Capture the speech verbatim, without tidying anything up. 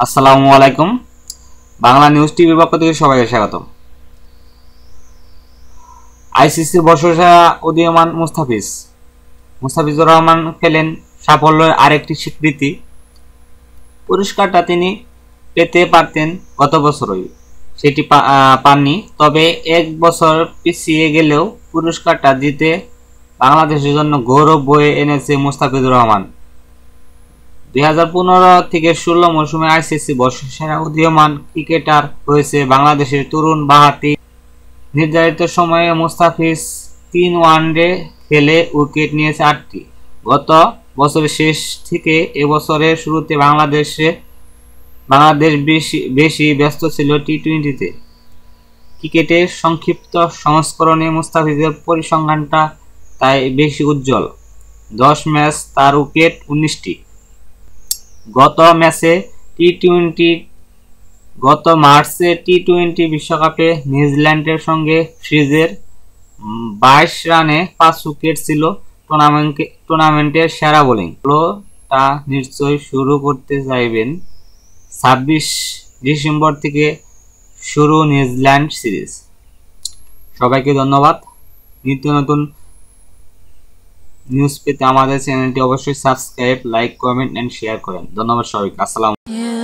আসসালামু আলাইকুম। বাংলা নিউজ টিভির পক্ষ থেকে সবাইকে স্বাগতম। আইসিসি বর্ষসেরা উদীয়মান মুস্তাফিজ মুস্তাফিজুর রহমান পেলেন সাফল্যের আরেকটি স্বীকৃতি। পুরস্কারটা তিনি পেতে পারতেন গত বছরই, সেটি পাননি। তবে এক বছর পিছিয়ে গেলেও পুরস্কারটা জিতে বাংলাদেশের জন্য গৌরব বয়ে এনেছে মুস্তাফিজুর রহমান। দুই হাজার পনেরো থেকে ষোলো মৌসুমে আইসিসি বর্ষসেরা উদীয়মান ক্রিকেটার হয়েছে বাংলাদেশের তরুণ বাঁহাতি। নির্ধারিত সময়ে মুস্তাফিজ তিন ওয়ানডে খেলে উইকেট নিয়েছে আটটি। গত বছরের শেষ থেকে এবছরের শুরুতে বাংলাদেশে বাংলাদেশ বেশি বেশি ব্যস্ত ছিল টি টোয়েন্টিতে। ক্রিকেটের সংক্ষিপ্ত সংস্করণে মুস্তাফিজের পরিসংখ্যানটা তাই বেশি উজ্জ্বল। দশ ম্যাচ তার উইকেট উনিশটি। গত ম্যাচে টি টোয়েন্টি গত মার্চে টি টোয়েন্টি বিশ্বকাপে নিউজিল্যান্ডের সঙ্গে সিরিজের বাইশ রানে পাঁচ উইকেট ছিল টুর্নামেন্টে টুর্নামেন্টের সেরা বোলিং। তা নিশ্চয়ই শুরু করতে চাইবেন। ছাব্বিশ ডিসেম্বর থেকে শুরু নিউজিল্যান্ড সিরিজ। সবাইকে ধন্যবাদ। নিত্য নতুন নিউজ পেতে আমাদের চ্যানেলটি অবশ্যই subscribe, like, comment and share করেন। ধন্যবাদ সবাইকে। আসসালাম।